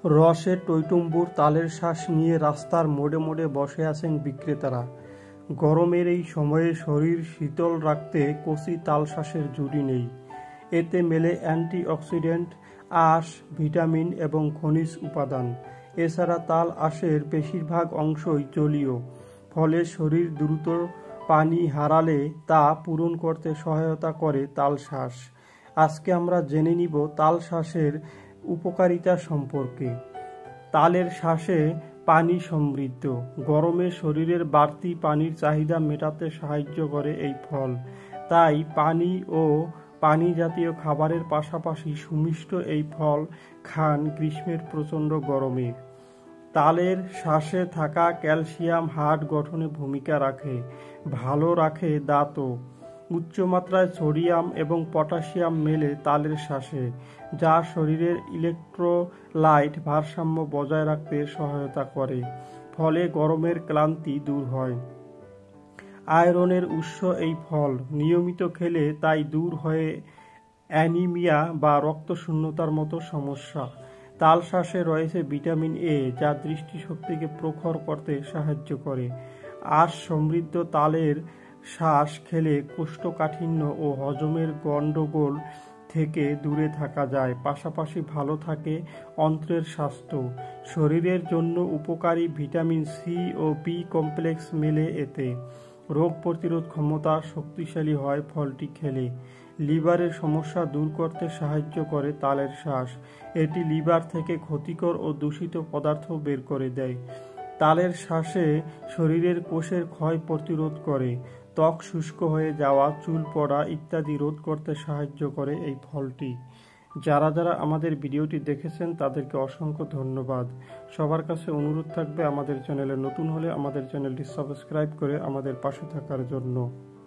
রসে টইটুম্বুর তালের শ্বাস নিয়ে রাস্তার মোড়ে মোড়ে বসে আছেন বিক্রেতারা। গরমের এই সময়ে শরীর শীতল রাখতে কচি তালশাঁসের জুড়ি নেই। এতে মেলে অ্যান্টিঅক্সিডেন্ট, আঁশ, ভিটামিন এবং খনিজ উপাদান। এছাড়া তাল আঁশের বেশিরভাগ অংশই জলীয়, ফলে শরীর দ্রুত পানি হারালে তা পূরণ করতে সহায়তা করে তালশাঁস। আজকে আমরা জেনে নিব তালশাঁসের উপকারিতা সম্পর্কে। তালের শাঁসে পানি সমৃদ্ধ। গরমে শরীরের বাড়তি পানির চাহিদা মেটাতে সাহায্য করে এই ফল। তাই পানি ও পানি জাতীয় খাবারের পাশাপাশি সুমিষ্ট এই ফল খান গ্রীষ্মের প্রচণ্ড গরমে। তালের শাঁসে থাকা ক্যালসিয়াম হাড় গঠনে ভূমিকা রাখে, ভালো রাখে দাঁতও। উচ্চমাত্রায় সোডিয়াম এবং পটাশিয়াম মেলে তালের শাঁসে, যা শরীরের ইলেকট্রোলাইট ভারসাম্য বজায় রাখতে সহায়তা করে। ফলে গরমের ক্লান্তি দূর হয়। আয়রনের উৎস এই ফল, নিয়মিত খেলে তাই দূর হয়ে অ্যানিমিয়া বা রক্তশূন্যতার মতো সমস্যা। তালশাঁসে রয়েছে ভিটামিন এ, যা দৃষ্টিশক্তিকে প্রখর করতে সাহায্য করে। আঁশ সমৃদ্ধ তালের শাঁস খেলে কোষ্ঠকাঠিন্য ও হজমের গন্ডগোল থেকে দূরে থাকা যায়। পাশাপাশি ভালো থাকে অন্ত্রের স্বাস্থ্য। শরীরের জন্য উপকারী ভিটামিন সি ও বি কমপ্লেক্স মেলে এতে। রোগ প্রতিরোধ ক্ষমতা শক্তিশালী হয় ফলটি খেলে। লিভারের সমস্যা দূর করতে সাহায্য করে তালের শাঁস। এটি লিভার থেকে ক্ষতিকর ও দূষিত পদার্থ বের করে দেয়। তালের শাঁসে শরীরের কোষের ক্ষয় প্রতিরোধ করে। ত্বক শুষ্ক হয়ে যাওয়া, চুল পড়া ইত্যাদি রোধ করতে সাহায্য করে এই ফলটি। যারা যারা আমাদের ভিডিওটি দেখেছেন তাদেরকে অসংখ্য ধন্যবাদ। সবার কাছে অনুরোধ থাকবে আমাদের চ্যানেলে নতুন হলে আমাদের চ্যানেলটি সাবস্ক্রাইব করে আমাদের পাশে থাকার জন্য।